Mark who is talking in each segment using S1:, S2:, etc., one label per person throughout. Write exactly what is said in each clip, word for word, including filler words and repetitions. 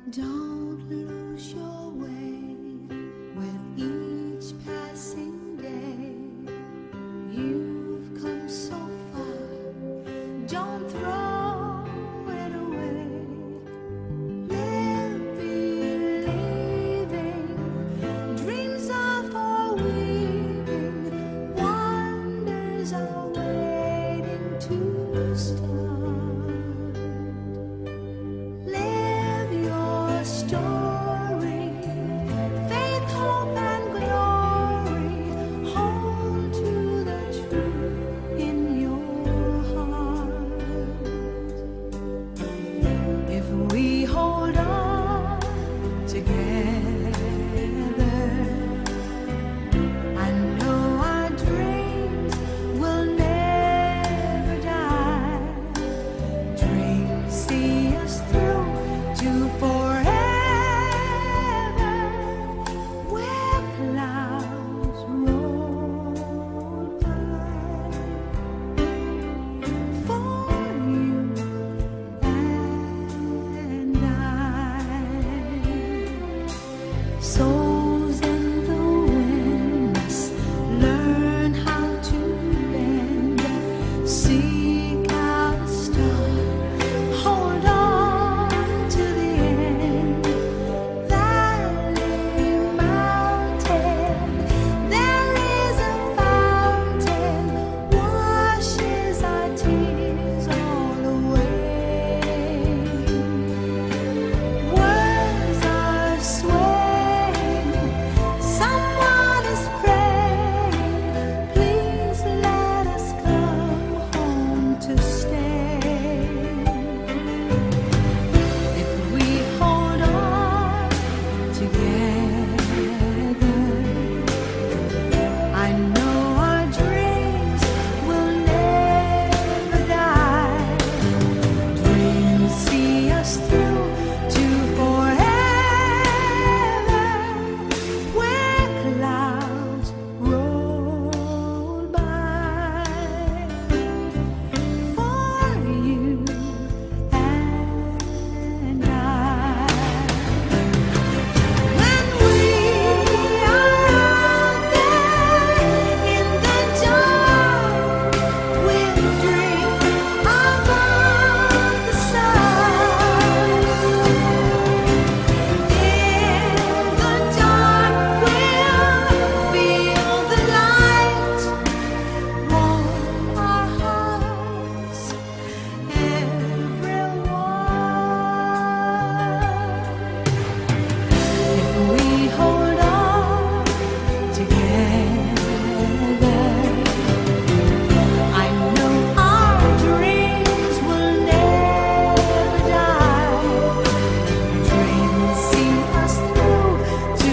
S1: Don't lose your way with each passing day. You've come so far, don't throw it away. Live believing, dreams are for weaving, wonders are waiting to start. Story, faith, hope, and glory. Hold to the truth in your heart. If we hold on together, I know our dreams will never die. Dreams see us through to forever. Souls in the wind must learn how to bend. Seek out a star, hold on to the end. Valley, mountain, there is a fountain, washes our tears all away. Words are swaying, someone is praying, please let us come home to stay. If we hold on together, I know our dreams will never die. Dreams see us through to forever, where clouds roll by. For you and I, when we are out there in the dark, we'll dream above the sun. In the dark, we'll feel the light warm our hearts, everyone. If we hold on together, I know our dreams will never die. Dreams see us through to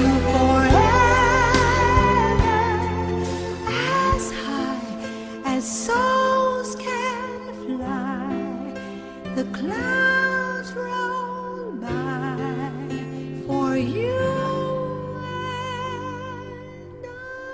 S1: forever, as high as souls can fly. The clouds roll by for you and I.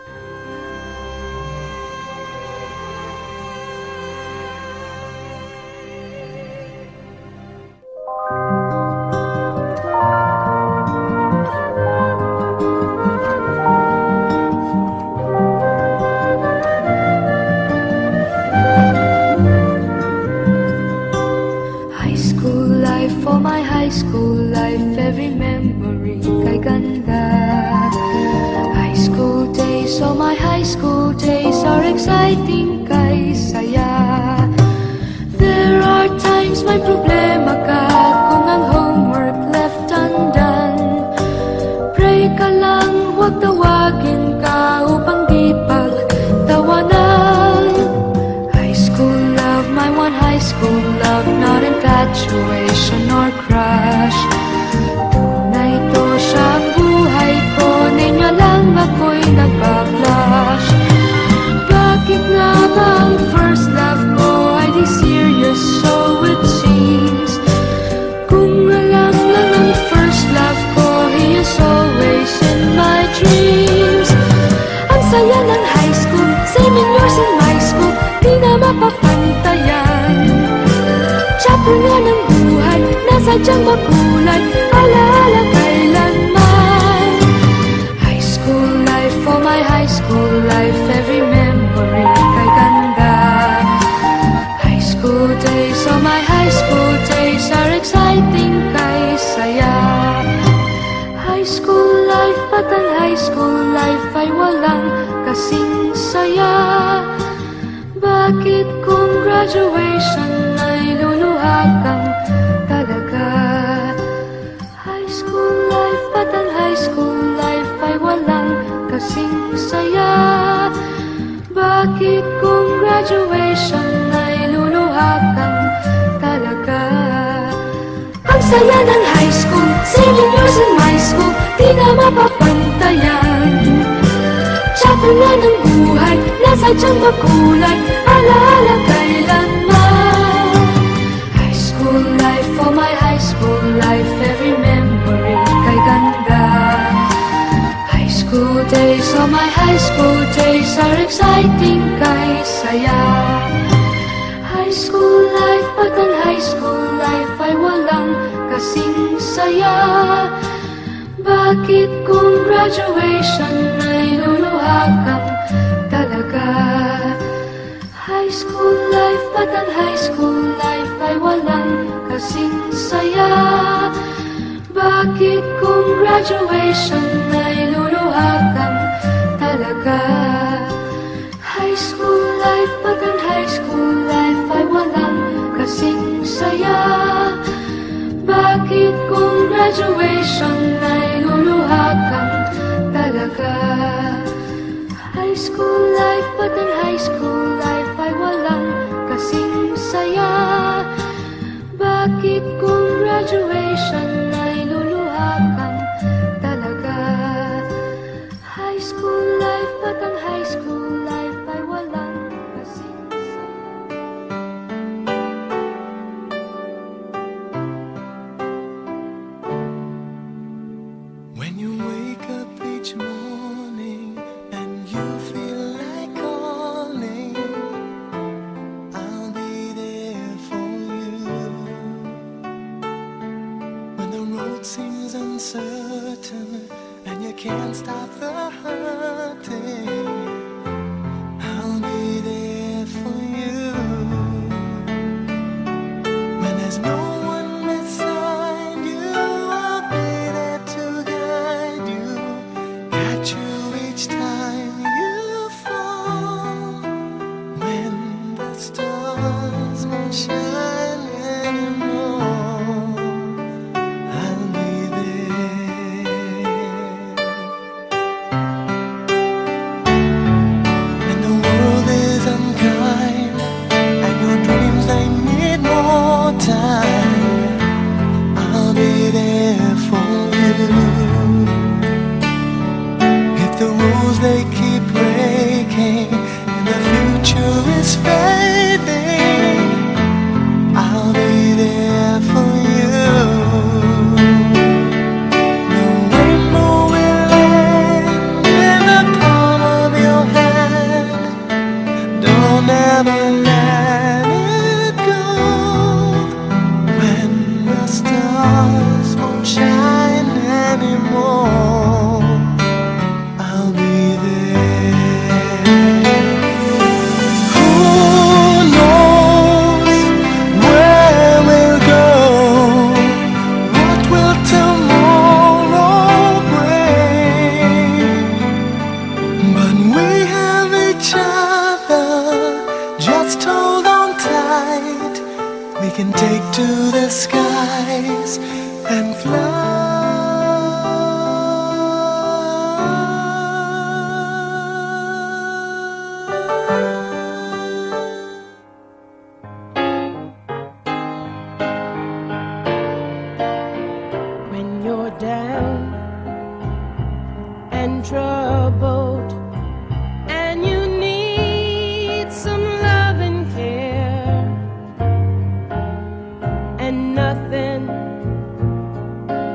S1: High school life, for my high school life, every memory kay ganda. High school days, oh my high school days are exciting kay saya. There are times may problema ka kung ang homework left undone. Pray ka lang, huwag tawagin ka upang di pagtawanan. High school love, my one high school love, not infatuation or crush. Tunay to siyang buhay ko, niya lang ako'y nagbablush. Bakit nga ba ang first love ko ay di serious, so it seems? Kung alam lang ang first love ko, he is always in my dreams. Ang saya ng high school, same in yours in my school, di na mapapantayan. Chapter nga ng buhay, nasadyang makulay, ala Bakit kung graduation ay luluha kang talaga? High school life at ang high school life ay walang kasing saya. Bakit kung graduation ay luluha kang talaga? Ang saya ng high school, senior years in my school, di na mapapantayan. Chapel na ng buhay, nasadyang makulay, alaala kailanman. High school life, oh my high school life, every memory kay ganda. High school days, oh my high school days are exciting kay saya. High school life, at ang high school life ay walang kasing saya. Bakit kung graduation ay luluha kang talaga? High school life at ang high school life ay walang kasing saya. Bakit kung graduation ay luluha kang talaga? High school life at ang high school life ay walang kasing saya. Bakit kung graduation ay luluha kang talaga? High school life at ang high school life ay walang kasing saya. Bakit kung graduation ay luluha kang talaga? High school life at ang high school life ay walang kasing saya.
S2: When you wake up each morning and you feel like calling, I'll be there for you. When the road seems uncertain and you can't stop the hurting, I'll be there for you. When there's no one beside you, I'll be there to guide you, catch you each time you fall. When the stars won't shine anymore, I'll be there. When the world is unkind and your dreams they need more time, I'll be there for you. If the rules they keep breaking and the future is fading, I'll be there for you. The rainbow will end in the palm of your hand. Don't ever let it go. When the stars won't shine anymore, I'll be there. Who knows where we'll go? What will tomorrow bring? But we have each other, just hold on tight. We can take to the skies and fly.
S3: When you're down and troubled and you need some love and care, and nothing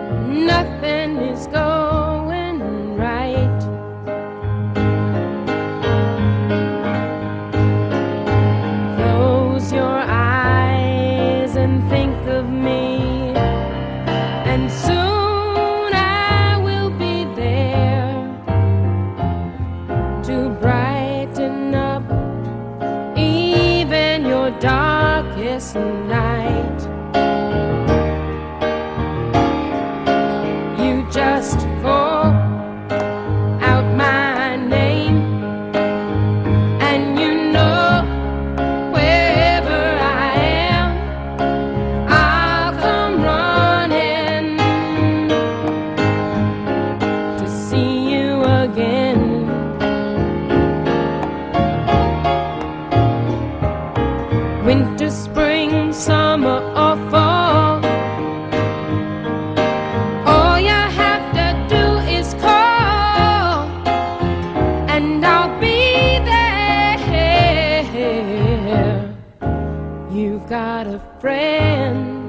S3: winter, spring, summer, or fall. All you have to do is call, and I'll be there. You've got a friend.